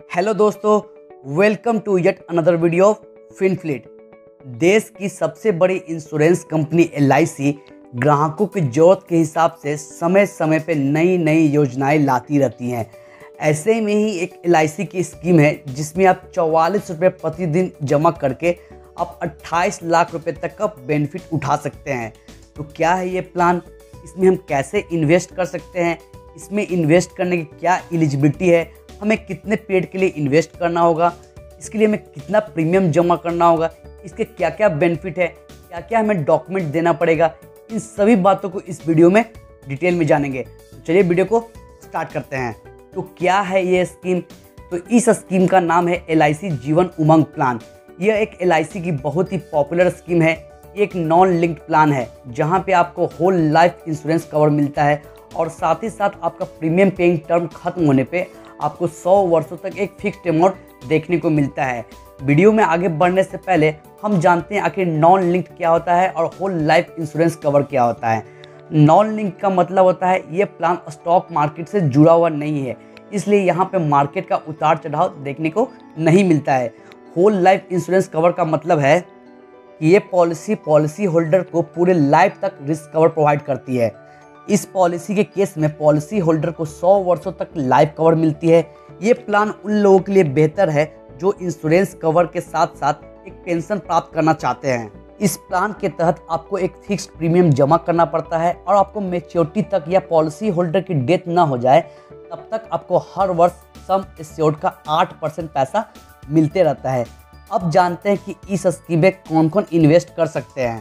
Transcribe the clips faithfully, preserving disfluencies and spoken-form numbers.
Hello दोस्तों, welcome to yet another video of Finfleet. देश की सबसे बड़ी insurance company L I C ग्राहकों की जरूरत के हिसाब से समय समय पे नई नई योजनाएं लाती रहती हैं। ऐसे में ही एक एल आई सी की स्कीम है जिसमें आप चौवालीस रुपये प्रतिदिन जमा करके आप अट्ठाईस लाख रुपए तक का बेनिफिट उठा सकते हैं। तो क्या है ये प्लान, इसमें हम कैसे इन्वेस्ट कर सकते हैं, इसमें इन्वेस्ट करने की क्या एलिजिबिलिटी है, हमें कितने पीरियड के लिए इन्वेस्ट करना होगा, इसके लिए हमें कितना प्रीमियम जमा करना होगा, इसके क्या क्या बेनिफिट है, क्या क्या हमें डॉक्यूमेंट देना पड़ेगा, इन सभी बातों को इस वीडियो में डिटेल में जानेंगे। तो चलिए वीडियो को स्टार्ट करते हैं। तो क्या है ये स्कीम? तो इस स्कीम का नाम है L I C Jeevan Umang plan. यह एक एल आई सी की बहुत ही पॉपुलर स्कीम है। ये एक नॉन लिंक्ड प्लान है जहाँ पे आपको होल लाइफ इंश्योरेंस कवर मिलता है और साथ ही साथ आपका प्रीमियम पेइंग टर्म खत्म होने पे आपको सौ वर्षों तक एक फिक्स्ड अमाउंट देखने को मिलता है। वीडियो में आगे बढ़ने से पहले हम जानते हैं आखिर नॉन लिंक्ड क्या होता है और होल लाइफ इंश्योरेंस कवर क्या होता है। नॉन लिंक का मतलब होता है ये प्लान स्टॉक मार्केट से जुड़ा हुआ नहीं है, इसलिए यहाँ पे मार्केट का उतार चढ़ाव देखने को नहीं मिलता है। होल लाइफ इंश्योरेंस कवर का मतलब है कि ये पॉलिसी पॉलिसी होल्डर को पूरे लाइफ तक रिस्क कवर प्रोवाइड करती है। इस पॉलिसी के केस में पॉलिसी होल्डर को सौ वर्षों तक लाइफ कवर मिलती है। ये प्लान उन लोगों के लिए बेहतर है जो इंश्योरेंस कवर के साथ साथ एक पेंशन प्राप्त करना चाहते हैं। इस प्लान के तहत आपको एक फिक्स्ड प्रीमियम जमा करना पड़ता है और आपको मैच्योरिटी तक या पॉलिसी होल्डर की डेथ ना हो जाए तब तक आपको हर वर्ष सम एश्योर्ड का आठ परसेंट पैसा मिलते रहता है। अब जानते हैं कि इस स्कीम में कौन कौन इन्वेस्ट कर सकते हैं।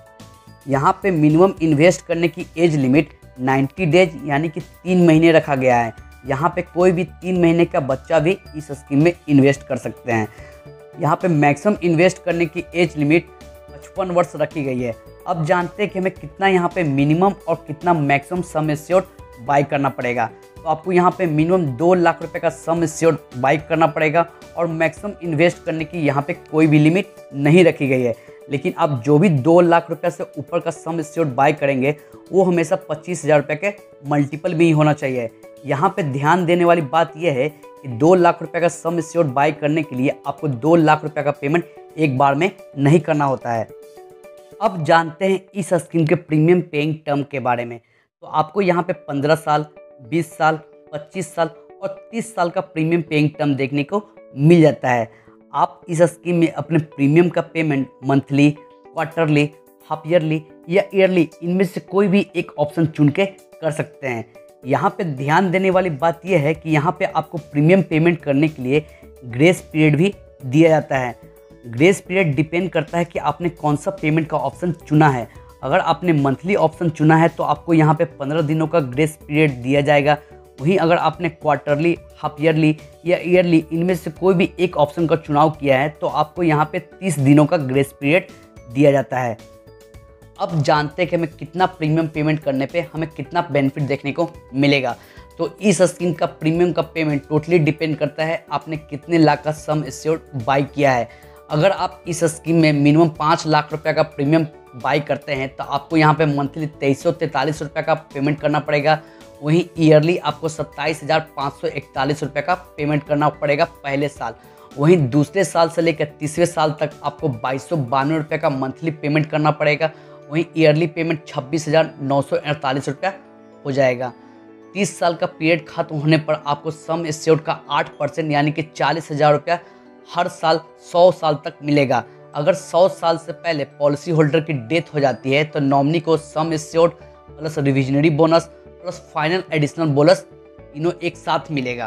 यहाँ पे मिनिमम इन्वेस्ट करने की एज लिमिट नब्बे डेज यानी कि तीन महीने रखा गया है। यहाँ पे कोई भी तीन महीने का बच्चा भी इस स्कीम में इन्वेस्ट कर सकते हैं। यहाँ पे मैक्सिमम इन्वेस्ट करने की एज लिमिट पचपन वर्ष रखी गई है। अब जानते हैं कि हमें कितना यहाँ पे मिनिमम और कितना मैक्सिमम सम एश्योर्ड बाई करना पड़ेगा। तो आपको यहाँ पे मिनिमम दो लाख रुपए का सम एश्योर्ड बाई करना पड़ेगा और मैक्सिमम इन्वेस्ट करने की यहाँ पे कोई भी लिमिट नहीं रखी गई है। लेकिन आप जो भी दो लाख रुपए से ऊपर का सम एश्योर्ड बाई करेंगे वो हमेशा पच्चीस हज़ार रुपये के मल्टीपल में ही होना चाहिए। यहाँ पे ध्यान देने वाली बात यह है कि दो लाख रुपए का सम एश्योर्ड बाई करने के लिए आपको दो लाख रुपए का पेमेंट एक बार में नहीं करना होता है। अब जानते हैं इस स्कीम के प्रीमियम पेइंग टर्म के बारे में। तो आपको यहाँ पे पंद्रह साल, बीस साल, पच्चीस साल और तीस साल का प्रीमियम पेइंग टर्म देखने को मिल जाता है। आप इस स्कीम में अपने प्रीमियम का payment monthly, quarterly, half yearly या ईयरली इनमें से कोई भी एक ऑप्शन चुन के कर सकते हैं। यहाँ पे ध्यान देने वाली बात यह है कि यहाँ पे आपको प्रीमियम पेमेंट करने के लिए ग्रेस पीरियड भी दिया जाता है। ग्रेस पीरियड डिपेंड करता है कि आपने कौन सा पेमेंट का ऑप्शन चुना है। अगर आपने मंथली ऑप्शन चुना है तो आपको यहाँ पे पंद्रह दिनों का ग्रेस पीरियड दिया जाएगा। वहीं अगर आपने क्वार्टरली, हाफ ईयरली या ईयरली इनमें से कोई भी एक ऑप्शन का चुनाव किया है तो आपको यहाँ पे तीस दिनों का ग्रेस पीरियड दिया जाता है। अब जानते हैं कि हमें कितना प्रीमियम पेमेंट करने पे हमें कितना बेनिफिट देखने को मिलेगा। तो इस स्कीम का प्रीमियम का पेमेंट टोटली डिपेंड करता है आपने कितने लाख का सम एश्योर्ड बाई किया है। अगर आप इस स्कीम में मिनिमम पाँच लाख रुपये का प्रीमियम बाई करते हैं तो आपको यहाँ पे मंथली तेईस सौ तैंतालीस रुपये का पेमेंट करना पड़ेगा। वहीं ईयरली आपको सत्ताईस हज़ार पाँच सौ इकतालीस रुपये का पेमेंट करना पड़ेगा पहले साल। वहीं दूसरे साल से लेकर तीसरे साल तक आपको बाईस सौ बानवे रुपये का मंथली पेमेंट करना पड़ेगा। वहीं ईयरली पेमेंट छब्बीस हज़ार नौ सौ अड़तालीस रुपया हो जाएगा। तीस साल का पीरियड खत्म होने पर आपको सम एश्योर्ड का आठ परसेंट यानी कि चालीस हज़ार रुपया हर साल सौ साल तक मिलेगा। अगर सौ साल से पहले पॉलिसी होल्डर की डेथ हो जाती है तो नॉमिनी को sum assured plus revisionary bonus plus final additional bonus तीनों एक साथ मिलेगा।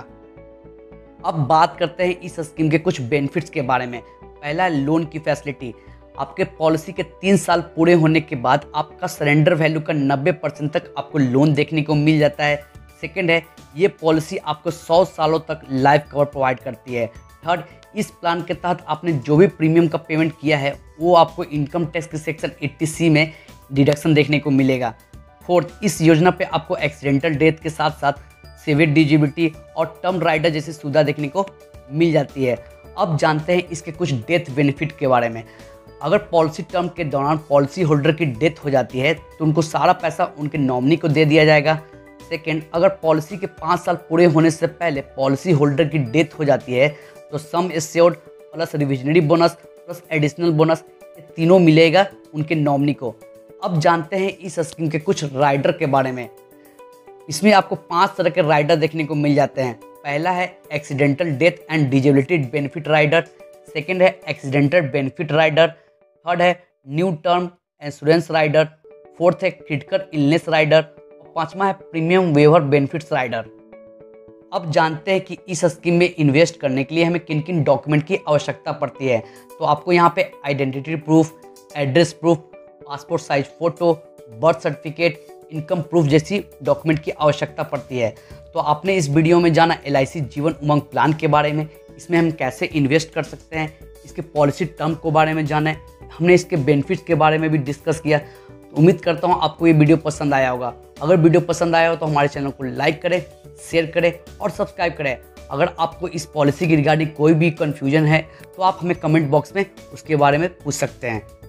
अब बात करते हैं इस स्कीम के कुछ बेनिफिट्स के बारे में। पहला, लोन की फैसिलिटी। आपके पॉलिसी के तीन साल पूरे होने के बाद आपका सरेंडर वैल्यू का नब्बे परसेंट तक आपको लोन देखने को मिल जाता है। सेकंड है, ये पॉलिसी आपको सौ सालों तक लाइफ कवर प्रोवाइड करती है। थर्ड, इस प्लान के तहत आपने जो भी प्रीमियम का पेमेंट किया है वो आपको इनकम टैक्स के सेक्शन अस्सी सी में डिडक्शन देखने को मिलेगा। फोर्थ, इस योजना पे आपको एक्सीडेंटल डेथ के साथ साथ सिविल डिजिबिलिटी और टर्म राइडर जैसी सुविधा देखने को मिल जाती है। अब जानते हैं इसके कुछ डेथ बेनिफिट के बारे में। अगर पॉलिसी टर्म के दौरान पॉलिसी होल्डर की डेथ हो जाती है तो उनको सारा पैसा उनके नॉमिनी को दे दिया जाएगा। सेकेंड, अगर पॉलिसी के पाँच साल पूरे होने से पहले पॉलिसी होल्डर की डेथ हो जाती है तो sum assured plus revisionary bonus plus additional bonus ये तीनों मिलेगा उनके नॉमिनी को। अब जानते हैं इस स्कीम के कुछ राइडर के बारे में। इसमें आपको पांच तरह के राइडर देखने को मिल जाते हैं। पहला है accidental death and disability benefit rider, second है एक्सीडेंटल बेनिफिट राइडर, थर्ड है new term insurance rider, fourth है क्रिटिकल इलनेस राइडर और पांचवा है प्रीमियम वेवर बेनिफिट्स राइडर। अब जानते हैं कि इस स्कीम में इन्वेस्ट करने के लिए हमें किन किन डॉक्यूमेंट की आवश्यकता पड़ती है। तो आपको यहाँ पे identity proof, address proof, passport size photo, birth certificate, income proof जैसी डॉक्यूमेंट की आवश्यकता पड़ती है। तो आपने इस वीडियो में जाना L I C Jeevan Umang plan के बारे में, इसमें हम कैसे इन्वेस्ट कर सकते हैं, इसके पॉलिसी टर्म के बारे में जाना है, हमने इसके बेनिफिट्स के बारे में भी डिस्कस किया। तो उम्मीद करता हूँ आपको ये वीडियो पसंद आया होगा। अगर वीडियो पसंद आया हो तो हमारे चैनल को लाइक करें, शेयर करें और सब्सक्राइब करें। अगर आपको इस पॉलिसी की रिगार्डिंग कोई भी कन्फ्यूजन है तो आप हमें कमेंट बॉक्स में उसके बारे में पूछ सकते हैं।